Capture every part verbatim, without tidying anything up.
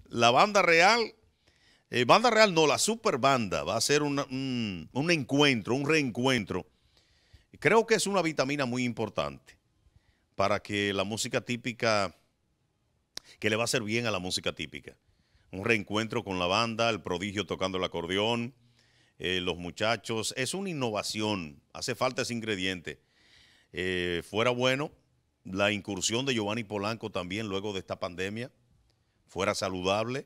la banda real, eh, banda real no, la super banda va a ser una, un, un encuentro, un reencuentro. Creo que es una vitamina muy importante para que la música típica, que le va a hacer bien a la música típica. Un reencuentro con la banda, el prodigio tocando el acordeón, eh, los muchachos. Es una innovación, hace falta ese ingrediente. Eh, fuera bueno la incursión de Giovanni Polanco también luego de esta pandemia, fuera saludable.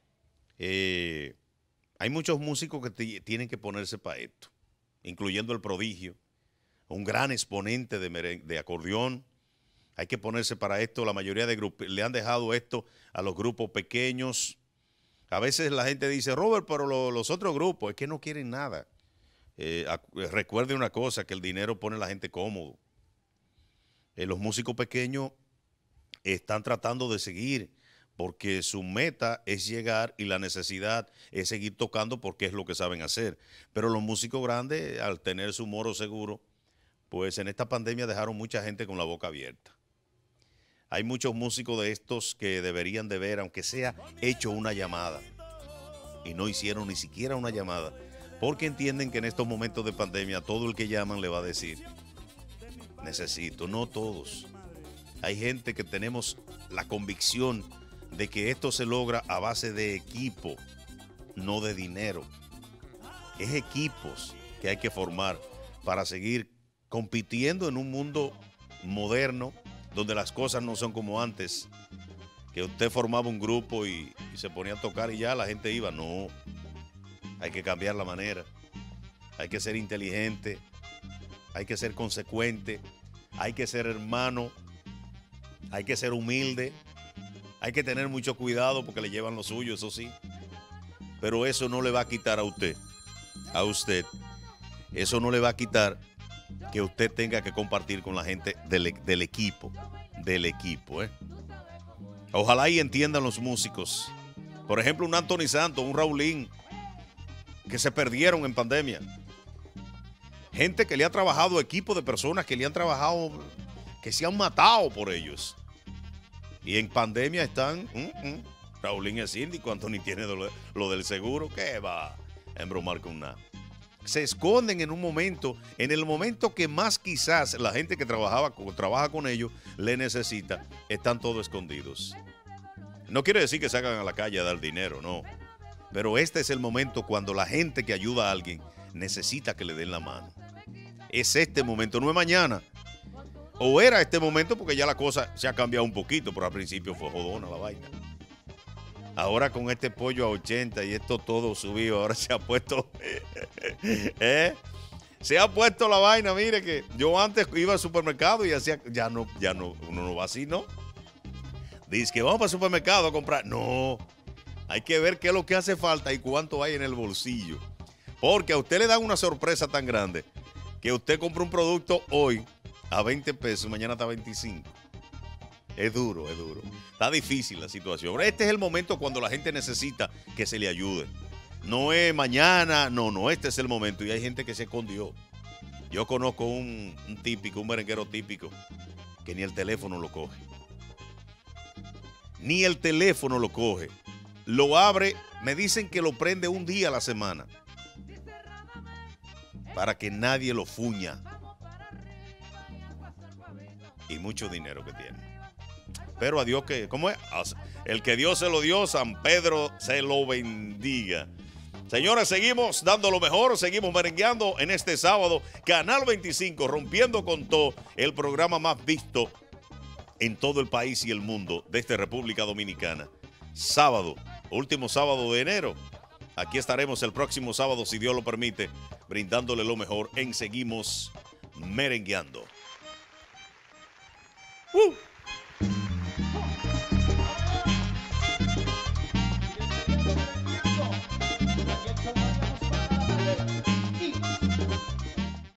Eh, hay muchos músicos que tienen que ponerse para esto, incluyendo el prodigio, un gran exponente de, de acordeón. Hay que ponerse para esto. La mayoría de grupos le han dejado esto a los grupos pequeños. A veces la gente dice, Robert, pero lo, los otros grupos es que no quieren nada. Eh, recuerde una cosa, que el dinero pone a la gente cómodo. Eh, los músicos pequeños están tratando de seguir porque su meta es llegar y la necesidad es seguir tocando porque es lo que saben hacer. Pero los músicos grandes, al tener su moro seguro, pues en esta pandemia dejaron mucha gente con la boca abierta. Hay muchos músicos de estos que deberían de ver, aunque sea hecho una llamada, y no hicieron ni siquiera una llamada, porque entienden que en estos momentos de pandemia todo el que llaman le va a decir, necesito. No todos. Hay gente que tenemos la convicción de que esto se logra a base de equipo, no de dinero. Es equipos que hay que formar para seguir compitiendo en un mundo moderno donde las cosas no son como antes, que usted formaba un grupo y, y se ponía a tocar y ya la gente iba. No, hay que cambiar la manera, hay que ser inteligente, hay que ser consecuente, hay que ser hermano, hay que ser humilde, hay que tener mucho cuidado porque le llevan lo suyo, eso sí, pero eso no le va a quitar a usted, a usted, eso no le va a quitar que usted tenga que compartir con la gente del, del equipo, del equipo, ¿eh? Ojalá y entiendan los músicos. Por ejemplo, un Anthony Santos, un Raulín, que se perdieron en pandemia. Gente que le ha trabajado, equipo de personas que le han trabajado, que se han matado por ellos. Y en pandemia están, mm, mm, Raulín es síndico, Anthony tiene lo, lo del seguro, ¿qué va a embromar con nada? Se esconden en un momento, en el momento que más quizás la gente que trabajaba, trabaja con ellos le necesita, están todos escondidos. No quiere decir que salgan a la calle a dar dinero, no. Pero este es el momento cuando la gente que ayuda a alguien necesita que le den la mano. Es este momento, no es mañana. O era este momento porque ya la cosa se ha cambiado un poquito, pero al principio fue jodona la vaina. Ahora con este pollo a ochenta y esto todo subido, ahora se ha puesto, ¿eh? Se ha puesto la vaina, mire que yo antes iba al supermercado y hacía, ya no, ya no, uno no va así, ¿no? Dice que vamos para el supermercado a comprar. No, hay que ver qué es lo que hace falta y cuánto hay en el bolsillo. Porque a usted le dan una sorpresa tan grande que usted compra un producto hoy a veinte pesos, mañana está a veinticinco. Es duro, es duro. Está difícil la situación. Este es el momento cuando la gente necesita que se le ayude. No es mañana, no, no, este es el momento. Y hay gente que se escondió. Yo conozco un, un típico, un merenguero típico, que ni el teléfono lo coge. Ni el teléfono lo coge. Lo abre, me dicen que lo prende un día a la semana. Para que nadie lo fuña. Y mucho dinero que tiene. Pero a Dios que, ¿cómo es? El que Dios se lo dio, San Pedro se lo bendiga. Señores, seguimos dando lo mejor, seguimos merengueando en este sábado. Canal veinticinco, rompiendo con todo, el programa más visto en todo el país y el mundo desde República Dominicana. Sábado, último sábado de enero. Aquí estaremos el próximo sábado, si Dios lo permite, brindándole lo mejor en Seguimos Merengueando.